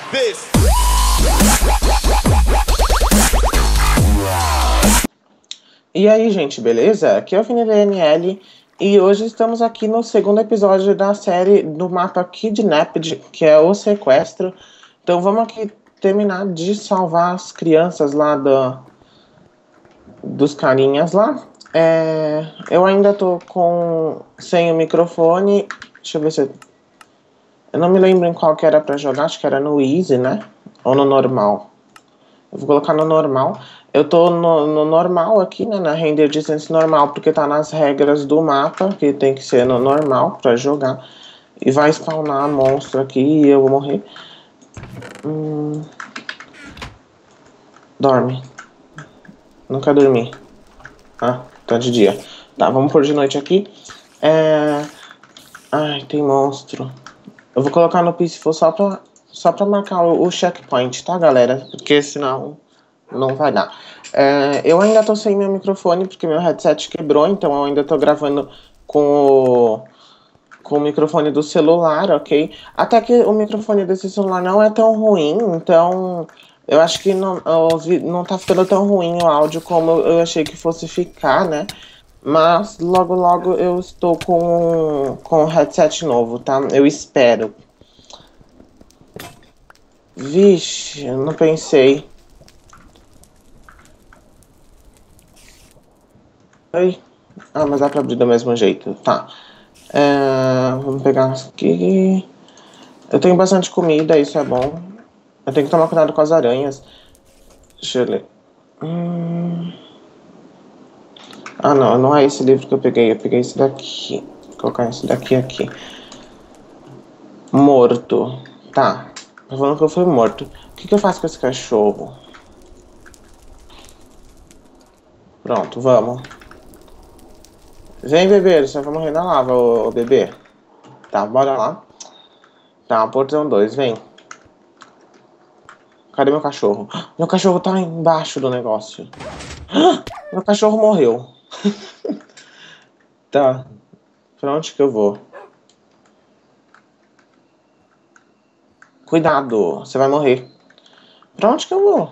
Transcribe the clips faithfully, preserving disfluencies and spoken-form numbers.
this. E aí, gente, beleza? Aqui é o Vini V N L e hoje estamos aqui no segundo episódio da série do mapa Kidnapped, que é o sequestro. Então vamos aqui terminar de salvar as crianças lá do, dos carinhas lá. É, eu ainda tô com sem o microfone. Deixa eu ver se eu... eu não me lembro em qual que era pra jogar, acho que era no Easy, né? Ou no normal. Eu vou colocar no normal. Eu tô no, no normal aqui, né? Na render distance normal, porque tá nas regras do mapa, que tem que ser no normal pra jogar. E vai spawnar monstro aqui e eu vou morrer. Hum... Dorme. Não quer dormir. Ah, tá de dia. Tá, vamos por de noite aqui. É... Ai, tem monstro. Eu vou colocar no Peaceful só pra, só pra marcar o, o checkpoint, tá, galera? Porque senão não vai dar. É, eu ainda tô sem meu microfone, porque meu headset quebrou, então eu ainda tô gravando com o, com o microfone do celular, ok? Até que o microfone desse celular não é tão ruim, então eu acho que não, eu, não tá ficando tão ruim o áudio como eu achei que fosse ficar, né? Mas logo logo eu estou com, com um headset novo, tá? Eu espero. Vixe, eu não pensei. Oi? Ah, mas dá pra abrir do mesmo jeito, tá. É, vamos pegar aqui. Eu tenho bastante comida, isso é bom. Eu tenho que tomar cuidado com as aranhas. Deixa eu ler. Hum... Ah, não, não é esse livro que eu peguei. Eu peguei esse daqui. Vou colocar esse daqui aqui. Morto. Tá. Tá falando que eu fui morto. O que, que eu faço com esse cachorro? Pronto, vamos. Vem, bebê. Você vai morrer na lava, ô, ô bebê. Tá, bora lá. Tá, portão dois, vem. Cadê meu cachorro? Meu cachorro tá embaixo do negócio. Meu cachorro morreu. Tá. Pra onde que eu vou? Cuidado, você vai morrer. Pra onde que eu vou?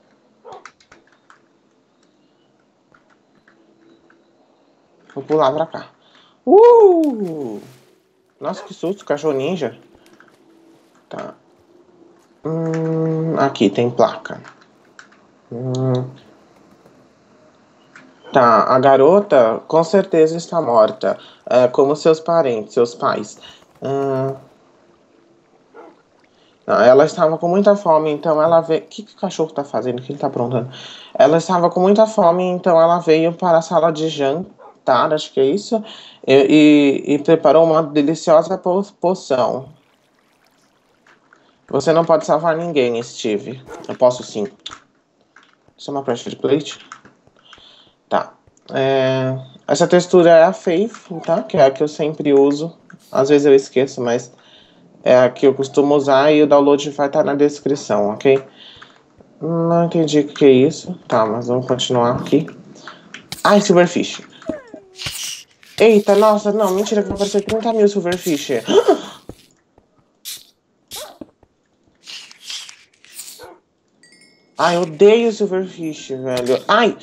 Vou pular pra cá. Uh! Nossa, que susto, cachorro ninja. Tá. Hum, aqui tem placa. Hum. Tá, a garota com certeza está morta. É, como seus parentes, seus pais. Hum. Não, ela estava com muita fome, então ela veio. O que, que o cachorro tá fazendo? O que ele tá aprontando? Ela estava com muita fome, então ela veio para a sala de jantar, acho que é isso, e, e, e preparou uma deliciosa po poção. Você não pode salvar ninguém, Steve. Eu posso sim. Isso é uma pressure plate? Tá. É... Essa textura é a Faithful, tá? Que é a que eu sempre uso. Às vezes eu esqueço, mas é a que eu costumo usar e o download vai estar na descrição, ok? Não entendi o que é isso. Tá, mas vamos continuar aqui. Ai, Silverfish. Eita, nossa, não, mentira que vai aparecer trinta mil Silverfish. Ai, eu odeio Silverfish, velho. Ai!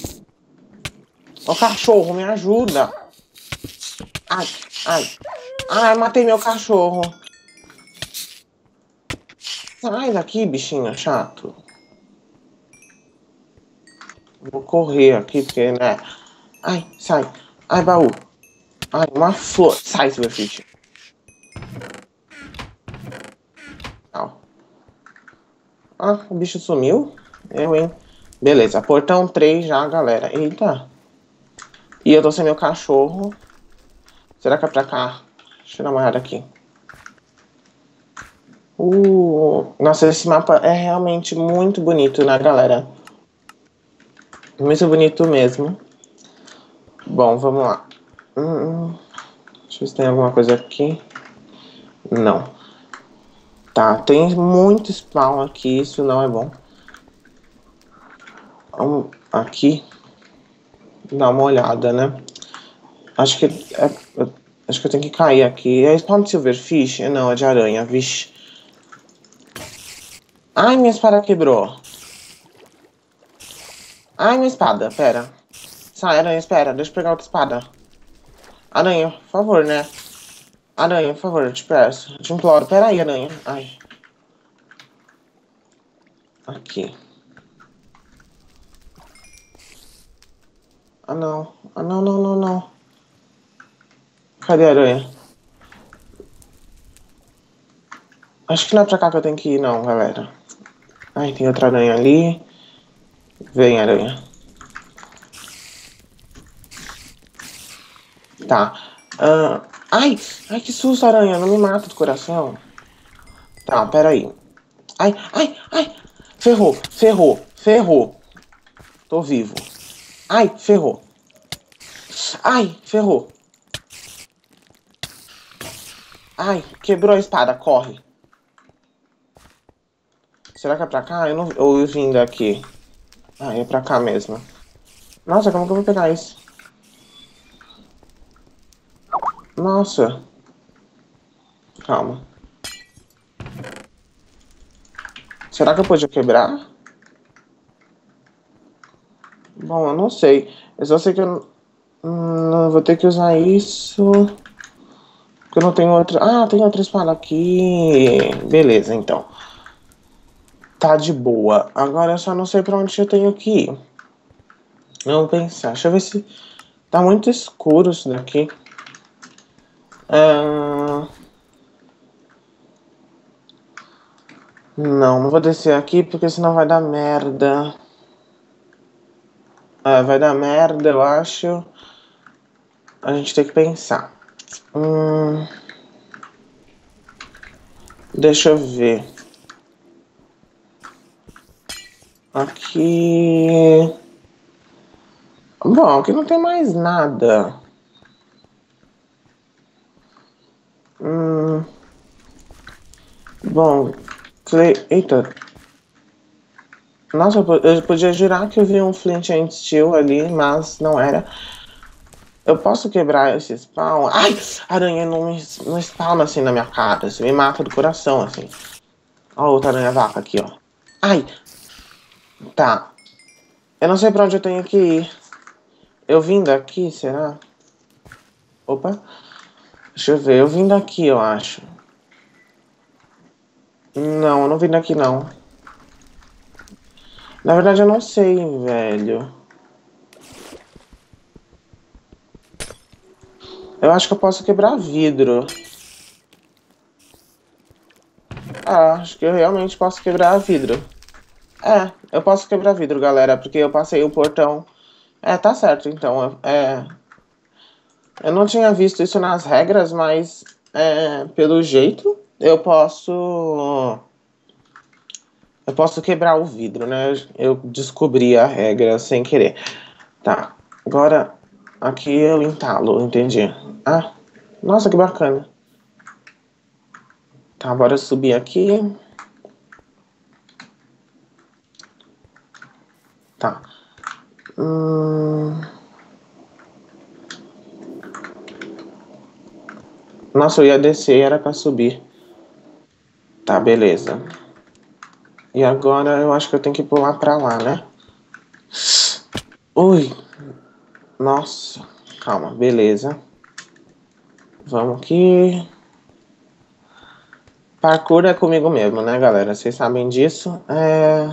Ô cachorro, me ajuda. Ai, ai. Ai, matei meu cachorro. Sai daqui, bichinho chato. Vou correr aqui, porque, né? Ai, sai. Ai, baú. Ai, uma flor. Sai, Silverfish. Ah, o bicho sumiu? Eu, hein? Beleza, portão três já, galera. Eita. E eu tô sem meu cachorro. Será que é pra cá? Deixa eu dar uma olhada aqui. Uh, nossa, esse mapa é realmente muito bonito, né, galera? Muito bonito mesmo. Bom, vamos lá. Hum, deixa eu ver se tem alguma coisa aqui. Não. Tá, tem muito spawn aqui, isso não é bom. Vamos aqui dar uma olhada, né? Acho que é, acho que eu tenho que cair aqui. É spawn de Silverfish? Não, é de aranha, vixe. Ai, minha espada quebrou. Ai, minha espada, pera. Sai, aranha, espera, deixa eu pegar outra espada. Aranha, por favor, né? Aranha, por favor, eu te peço. Eu te imploro. Pera aí, aranha. Ai. Aqui. Ah, não. Ah, não, não, não, não. Cadê a aranha? Acho que não é pra cá que eu tenho que ir, não, galera. Ai, tem outra aranha ali. Vem, aranha. Tá. Ah, ai, ai, que susto, aranha. Não me mata do coração. Tá, pera aí. Ai, ai, ai. Ferrou, ferrou, ferrou. Tô vivo. Ai, ferrou. Ai, ferrou. Ai, quebrou a espada, corre. Será que é pra cá? Eu não... Ou eu vim daqui? Ah, é pra cá mesmo. Nossa, como que eu vou pegar isso? Nossa. Calma. Será que eu podia quebrar? Bom, eu não sei. Eu só sei que eu hum, vou ter que usar isso. Porque eu não tenho outra... Ah, tem outra espada aqui. Beleza, então. Tá de boa. Agora eu só não sei pra onde eu tenho que ir. Vamos pensar. Deixa eu ver se... Tá muito escuro isso daqui. Ah... Não, não vou descer aqui porque senão vai dar merda. É, vai dar merda, eu acho. A gente tem que pensar. Hum... Deixa eu ver. Aqui... Bom, aqui não tem mais nada. Hum... Bom... Eita. Nossa, eu podia jurar que eu vi um Flint and Steel ali, mas não era. Eu posso quebrar esse spawn? Ai, aranha não, não spawna assim na minha cara. Você me mata do coração, assim. Ó, outra aranha vaca aqui, ó. Ai. Tá. Eu não sei pra onde eu tenho que ir. Eu vim daqui, será? Opa. Deixa eu ver. Eu vim daqui, eu acho. Não, eu não vim daqui, não. Na verdade, eu não sei, velho. Eu acho que eu posso quebrar vidro. Ah, acho que eu realmente posso quebrar vidro. É, eu posso quebrar vidro, galera, porque eu passei o portão. É, tá certo, então. É, eu não tinha visto isso nas regras, mas é, pelo jeito eu posso. Eu posso quebrar o vidro, né? Eu descobri a regra sem querer. Tá, agora aqui eu entalo, entendi. Ah, nossa, que bacana. Tá, bora subir aqui. Tá. Hum... Nossa, eu ia descer e era pra subir. Tá, beleza. E agora eu acho que eu tenho que pular pra lá, né? Ui. Nossa. Calma, beleza. Vamos aqui. Parkour é comigo mesmo, né, galera? Vocês sabem disso. É...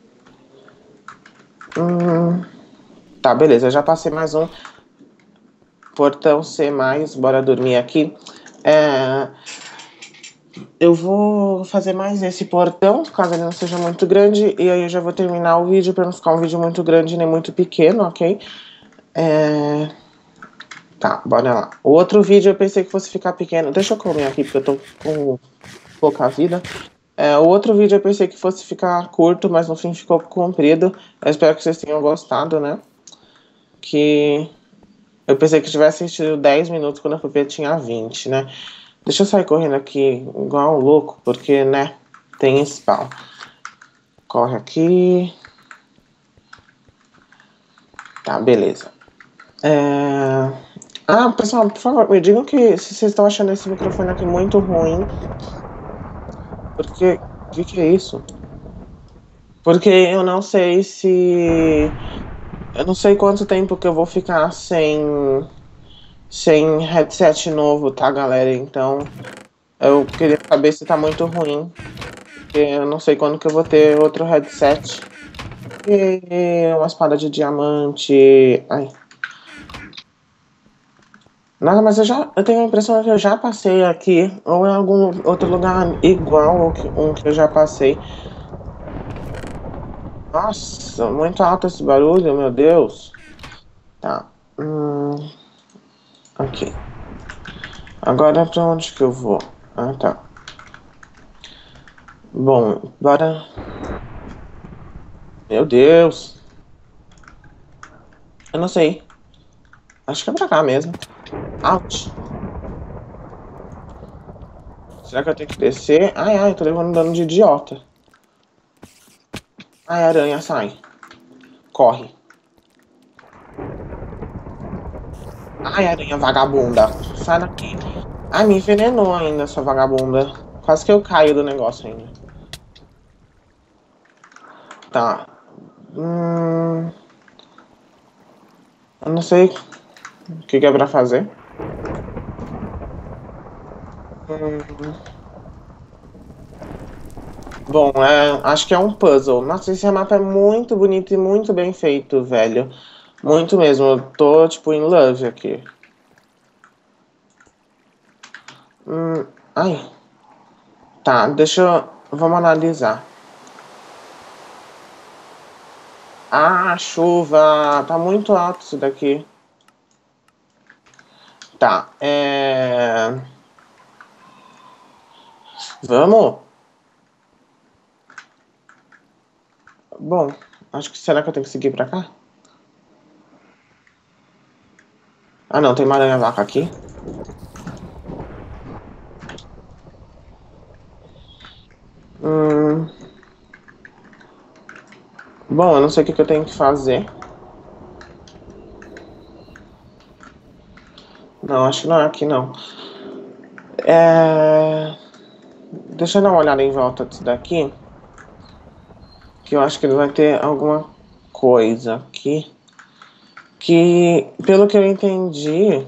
Hum... Tá, beleza. Já passei mais um. Portão C+, bora dormir aqui. É... Eu vou fazer mais esse portão, caso ele não seja muito grande. E aí eu já vou terminar o vídeo pra não ficar um vídeo muito grande nem muito pequeno, ok? É... Tá, bora lá. O outro vídeo eu pensei que fosse ficar pequeno. Deixa eu comer aqui porque eu tô com pouca vida. É, o outro vídeo eu pensei que fosse ficar curto, mas no fim ficou comprido. Eu espero que vocês tenham gostado, né? Que eu pensei que tivesse assistido dez minutos quando a P P tinha vinte, né? Deixa eu sair correndo aqui igual um louco, porque, né, tem spawn. Corre aqui. Tá, beleza. É... Ah, pessoal, por favor, me digam que se vocês estão achando esse microfone aqui muito ruim. Porque, o que, que é isso? Porque eu não sei se... Eu não sei quanto tempo que eu vou ficar sem... Sem headset novo, tá, galera? Então, eu queria saber se tá muito ruim. Porque eu não sei quando que eu vou ter outro headset. E uma espada de diamante... Ai... Nada, mas eu já eu tenho a impressão que eu já passei aqui, ou em algum outro lugar igual ao que, um que eu já passei. Nossa, muito alto esse barulho, meu Deus. Tá. Hum, aqui. Agora pra onde que eu vou? Ah, tá. Bom, bora. Meu Deus. Eu não sei. Acho que é pra cá mesmo. Ouch. Será que eu tenho que descer? Ai, ai, tô levando dano de idiota. Ai, aranha, sai. Corre. Ai, aranha vagabunda. Sai daqui. Ai, me envenenou ainda, sua vagabunda. Quase que eu caio do negócio ainda. Tá. Hum... Eu não sei o que que é pra fazer. Hum... Bom, é, acho que é um puzzle. Nossa, esse mapa é muito bonito e muito bem feito, velho. Muito mesmo. Eu tô, tipo, in love aqui. Hum... Ai. Tá, deixa eu... Vamos analisar. Ah, chuva! Tá muito alto isso daqui. Tá, é... Vamos? Bom, acho que... Será que eu tenho que seguir pra cá? Ah, não, tem uma aranha-vaca aqui. Hum... Bom, eu não sei o que que eu tenho que fazer. Não, acho que não é aqui, não. É... Deixa eu dar uma olhada em volta disso daqui. Que eu acho que ele vai ter alguma coisa aqui. Que, pelo que eu entendi...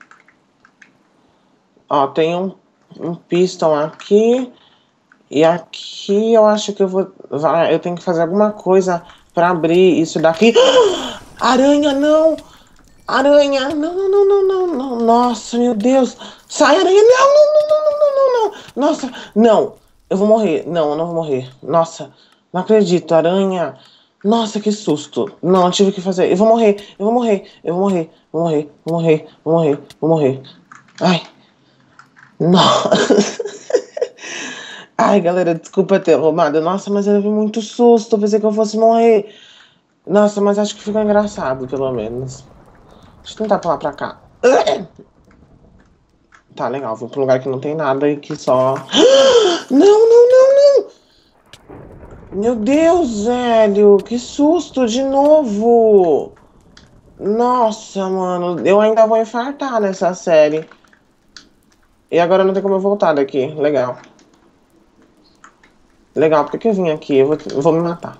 Ó, tem um, um piston aqui. E aqui eu acho que eu vou... Vai, eu tenho que fazer alguma coisa pra abrir isso daqui. Aranha, não! Aranha, não, não, não, não, não, não. Nossa, meu Deus. Sai, aranha, não, não, não, não, não, não, não, não. Nossa, não. Eu vou morrer. Não, eu não vou morrer. Nossa, não acredito, aranha. Nossa, que susto. Não, eu tive que fazer. Eu vou morrer, eu vou morrer, eu vou morrer, vou morrer, vou morrer, vou morrer, vou morrer. Ai. Nossa. Ai, galera, desculpa ter roubado. Nossa, mas eu vi muito susto. Eu pensei que eu fosse morrer. Nossa, mas acho que ficou engraçado, pelo menos. Deixa eu tentar pular pra cá. Tá, legal. Vou pra um lugar que não tem nada e que só... Não, não, não, não! Meu Deus, velho! Que susto de novo! Nossa, mano. Eu ainda vou infartar nessa série. E agora não tem como eu voltar daqui. Legal. Legal, por que que eu vim aqui? Eu vou, eu vou me matar.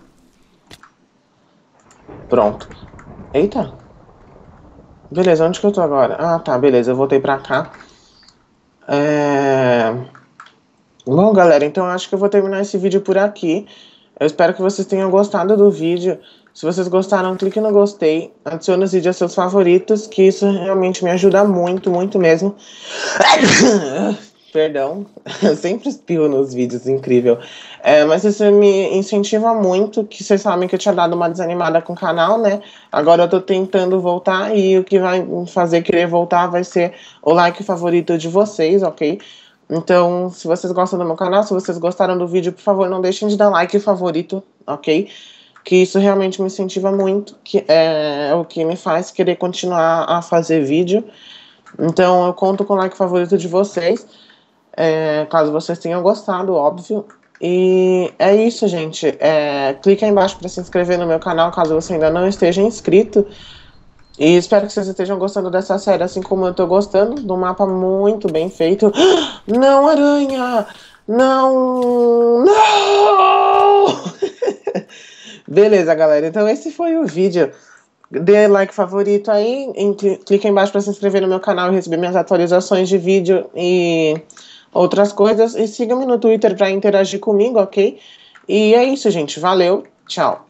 Pronto. Eita. Beleza, onde que eu tô agora? Ah, tá, beleza. Eu voltei pra cá. É... Bom, galera, então eu acho que eu vou terminar esse vídeo por aqui. Eu espero que vocês tenham gostado do vídeo. Se vocês gostaram, clique no gostei. Adicione os vídeos aos seus favoritos, que isso realmente me ajuda muito, muito mesmo. Perdão, eu sempre espirro nos vídeos, incrível. É, mas isso me incentiva muito, que vocês sabem que eu tinha dado uma desanimada com o canal, né? Agora eu tô tentando voltar e o que vai me fazer querer voltar vai ser o like favorito de vocês, ok? Então, se vocês gostam do meu canal, se vocês gostaram do vídeo, por favor, não deixem de dar like favorito, ok? Que isso realmente me incentiva muito, que é o que me faz querer continuar a fazer vídeo. Então, eu conto com o like favorito de vocês. É, caso vocês tenham gostado, óbvio. E é isso, gente. É, clique aí embaixo para se inscrever no meu canal, caso você ainda não esteja inscrito. E espero que vocês estejam gostando dessa série, assim como eu tô gostando, do mapa muito bem feito. Não, aranha! Não! Não! Beleza, galera. Então esse foi o vídeo. Dê like favorito aí, em, clique embaixo para se inscrever no meu canal e receber minhas atualizações de vídeo e outras coisas. E siga-me no Twitter para interagir comigo, ok? E é isso, gente. Valeu. Tchau.